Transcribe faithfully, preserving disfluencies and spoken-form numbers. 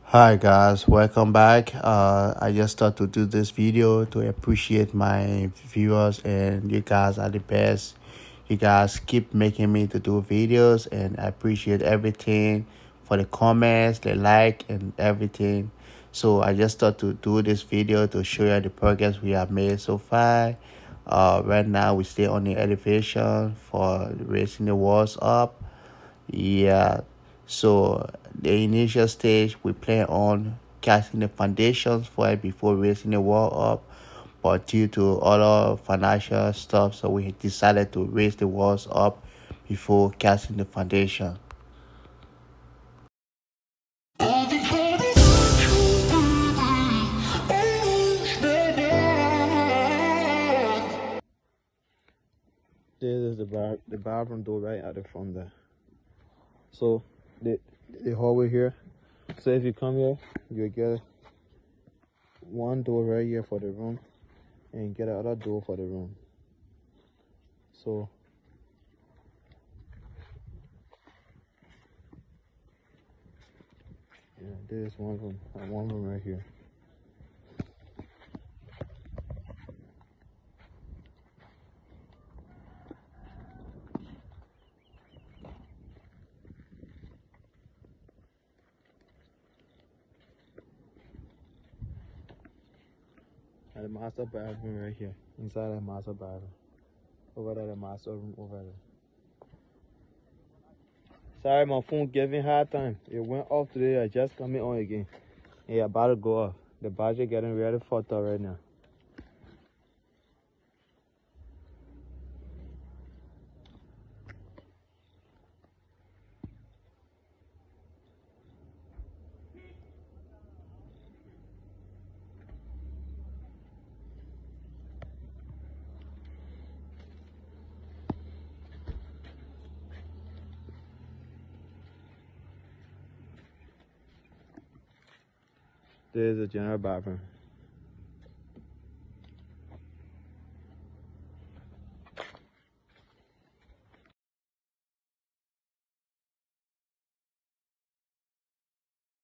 Hi guys, welcome back. uh I just thought to do this video to appreciate my viewers, and you guys are the best. You guys keep making me to do videos, and I appreciate everything for the comments, the like and everything. So I just thought to do this video to show you the progress we have made so far. Uh right now we stay on the elevation for raising the walls up. Yeah, so the initial stage we plan on casting the foundations for it before raising the wall up, but due to other financial stuff, so we decided to raise the walls up before casting the foundation. This is the bar the bathroom door right at the front there. So the the hallway here. So if you come here, you get one door right here for the room, and get another door for the room. So yeah, there's one room, and one room right here. And the master bathroom right here. Inside the master bathroom. Over there, the master room over there. Sorry, my phone giving hard time. It went off today. I just coming on again. Yeah, about to go off. The battery getting ready for it right now. There's a general bathroom.